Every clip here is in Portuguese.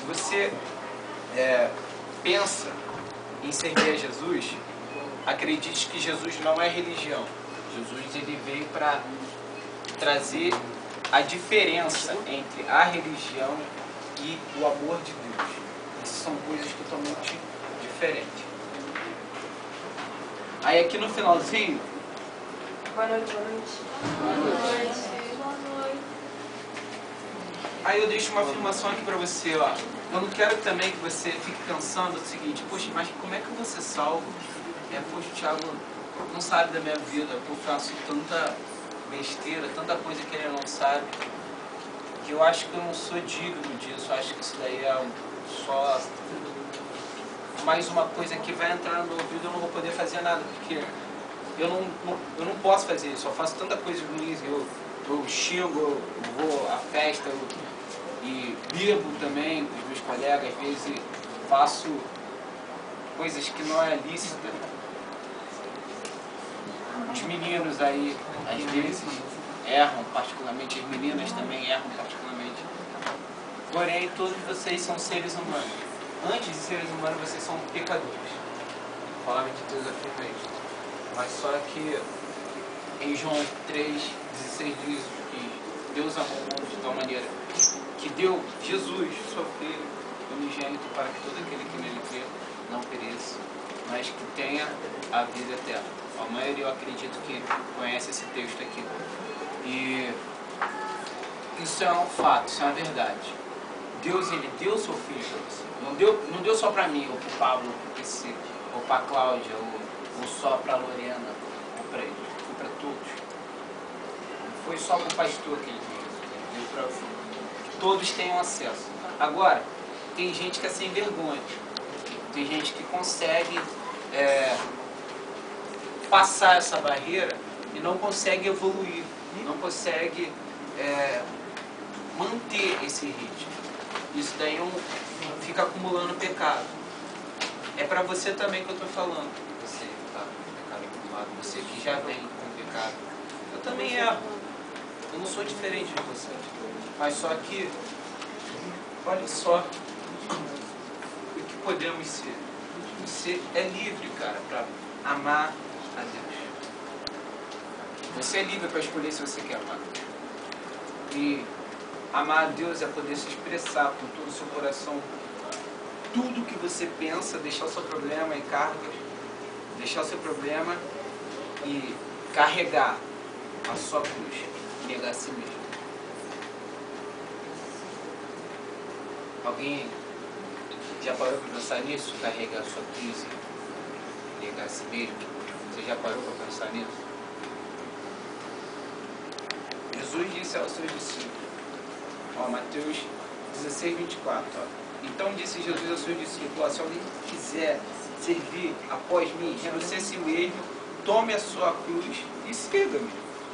você pensa em seguir a Jesus, acredite que Jesus não é religião. Jesus ele veio para trazer a diferença entre a religião e o amor de Deus. Essas são coisas totalmente diferentes. Aí aqui no finalzinho... Boa noite, boa noite. Boa noite. Aí eu deixo uma afirmação aqui para você, ó. Eu não quero também que você fique pensando o seguinte: poxa, mas como é que eu vou ser salvo? Poxa, o Thiago não sabe da minha vida, eu faço tanta besteira, tanta coisa que ele não sabe, que eu acho que eu não sou digno disso. Eu acho que isso daí é só mais uma coisa que vai entrar no meu ouvido, eu não vou poder fazer nada, porque eu não posso fazer isso. Eu faço tanta coisa ruim, eu xingo, eu vou à festa, e bebo também com os meus colegas, às vezes faço coisas que não é lícita. Os meninos aí, às vezes, erram particularmente, as meninas também erram particularmente. Porém, todos vocês são seres humanos. Antes de seres humanos, vocês são pecadores. A palavra de Deus afirma isso. Mas só que em João 3,16 diz que Deus amou o mundo de tal maneira que deu Jesus, seu Filho unigênito, para que todo aquele que nele crê não pereça, mas que tenha a vida eterna. A maioria, eu acredito que conhece esse texto aqui. E isso é um fato, isso é uma verdade. Deus, ele deu seu Filho para você. Não deu só para mim, ou para o Pablo, ou para o PC, ou para a Cláudia, ou só para a Lorena, ou para ele. Foi para todos. Não foi só para o pastor que ele deu para que todos tenham acesso. Agora, tem gente que é sem vergonha. Tem gente que consegue passar essa barreira e não consegue evoluir, não consegue manter esse ritmo. Isso daí fica acumulando pecado. É para você também que eu estou falando. Você que está com pecado acumulado, você que já vem com pecado. Eu também erro. Eu não sou diferente de você. Mas só que, olha só o que podemos ser. Você é livre, cara, para amar a Deus. Você é livre para escolher se você quer amar. E amar a Deus é poder se expressar com todo o seu coração. Tudo que você pensa, deixar o seu problema em cargas, deixar o seu problema e carregar a sua cruz, negar a si mesmo. Alguém já parou para pensar nisso? Carregar a sua cruz e negar a si mesmo? Você já parou para pensar nisso? Jesus disse aos seus discípulos, Mateus 16, 24, Então disse Jesus aos seus discípulos, se alguém quiser servir após mim, renuncie a si mesmo, tome a sua cruz e siga-me.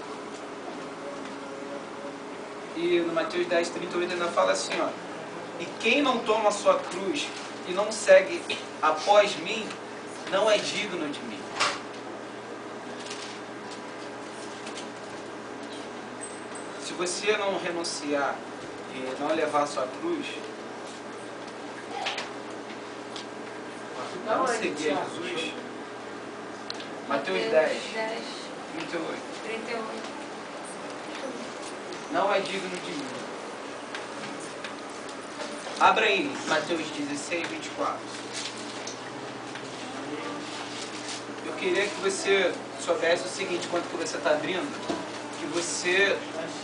E no Mateus 10, 38 ainda fala assim, e quem não toma a sua cruz e não segue após mim, não é digno de mim. Se você não renunciar e não levar a sua cruz, não seguir a Jesus, Mateus 10, 38. Não é digno de mim. Abra aí, Mateus 16, 24. Eu queria que você soubesse o seguinte, quando que você está abrindo, que você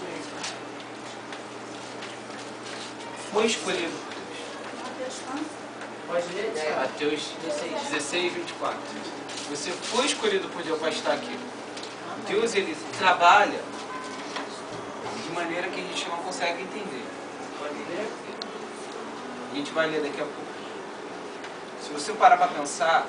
foi escolhido por Deus. Pode ler? Mateus 16, 24. Você foi escolhido por Deus para estar aqui. Deus, ele trabalha de maneira que a gente não consegue entender. Pode ler? A gente vai ler daqui a pouco. Se você parar para pensar,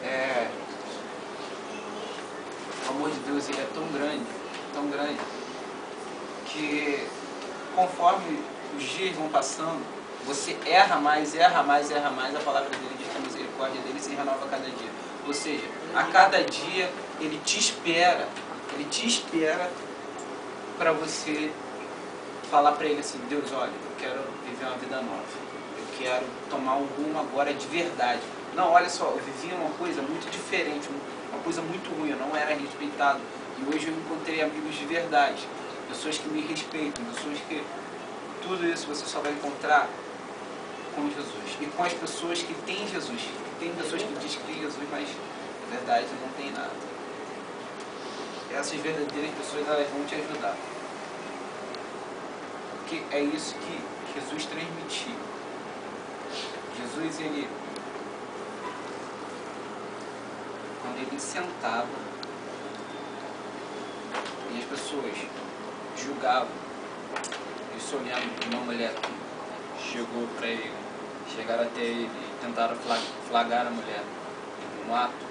o amor de Deus, ele é tão grande, que conforme os dias vão passando, você erra mais, a palavra dele diz que a misericórdia dele se renova a cada dia. Ou seja, a cada dia ele te espera para você falar para ele assim, Deus, olha, eu quero viver uma vida nova, eu quero tomar um rumo agora de verdade. Não, olha só, eu vivia uma coisa muito diferente, uma coisa muito ruim, eu não era respeitado. E hoje eu encontrei amigos de verdade, pessoas que me respeitam, pessoas que... Tudo isso você só vai encontrar com Jesus. E com as pessoas que têm Jesus. Tem pessoas que dizem que tem Jesus, mas na verdade não tem nada. Essas verdadeiras pessoas, elas vão te ajudar. Porque é isso que Jesus transmitiu. Jesus, ele... Quando ele sentava e as pessoas julgavam, eles se olhando de uma mulher que chegou para ele, chegaram até ele e tentaram flagrar a mulher num ato,